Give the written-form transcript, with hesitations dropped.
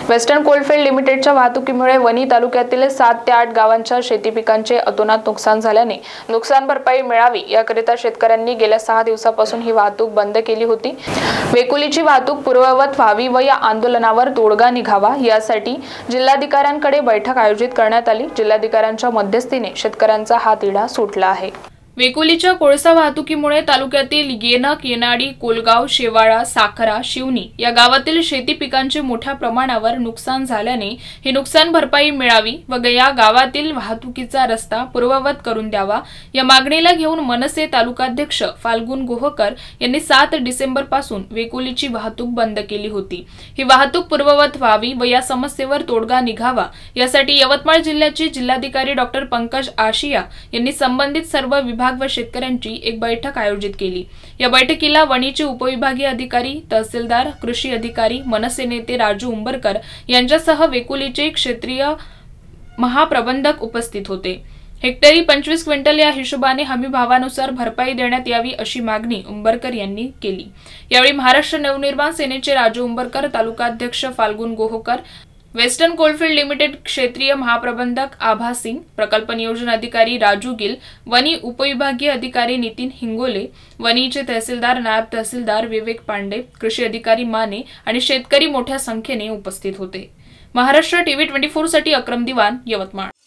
Western coalfield लिमिटेडच्या वाहतुकीमुळे वणी तालुक्यातील 7 ते 8 गावांच्या शेती पिकांचे अतोनात नुकसान झाल्याने नुकसान भरपाई मिळावी याकरिता शेतकऱ्यांनी गेल्या 6 दिवसापासून ही वाहतूक बंद केली होती। वेकुलीची वाहतूक पूर्ववत व्हावी व या आंदोलनावर तोडगा निघावा यासाठी जिल्हाधिकाऱ्यांकडे बैठक आयोजित करण्यात आली। जिल्हाधिकाऱ्यांच्या मध्यस्थीने शेतकऱ्यांचा हा तिढा सुटला आहे। वेकुलीच्या कोळसा वाहतुकीमुळे तालुक्यातील येनक, येनाडी, कोलगाव, शेवाळा, साखरा, शिवनी या गावातील शेती पिकांचे मोठ्या प्रमाणावर नुकसान झाल्याने ही नुकसान भरपाई मिळावी व या गावातील वाहतुकीचा रस्ता पूर्ववत करून द्यावा या मागणीला घेऊन मनसे तालुकाध्यक्ष फाल्गुन गोहकर यांनी 7 डिसेंबर पासून वेकुलीची वाहतूक बंद केली होती। ही वाहतूक पूर्ववत व्हावी व या समस्येवर तोडगा निघावा यासाठी यवतमाळ जिल्ह्याचे जिल्हाधिकारी डॉक्टर पंकज आशिया यांनी संबंधित सर्व विभाग व शेतकऱ्यांची एक बैठक आयोजित केली। या बैठकीला वणीचे उपविभागीय अधिकारी, तहसीलदार, कृषी अधिकारी, मनसे नेते राजू उंबरकर यांच्यासह वेकुलीचे क्षेत्रीय महाप्रबंधक उपस्थित होते। हेक्टरी 25 क्विंटल या हिशोबाने हमी भावानुसार भरपाई देण्यात यावी अशी मागणी उंबरकर यांनी केली। यावेळी महाराष्ट्र नवनिर्माण सेनेचे राजू उंबरकर, तालुकाध्यक्ष Phalgun Gohkar, western coalfield limited क्षेत्रीय महाप्रबंधक आभा सिंग, प्रकल्प नियोजन अधिकारी राजू गिल, वनी उपविभागीय अधिकारी नितीन हिंगोले, वनीचे तहसीलदार, नायब तहसीलदार विवेक पांडे, कृषी अधिकारी माने आणि शेतकरी मोठ्या संख्येने उपस्थित होते। महाराष्ट्र टीव्ही 24 साठी अक्रम दिवान, यवतमाळ।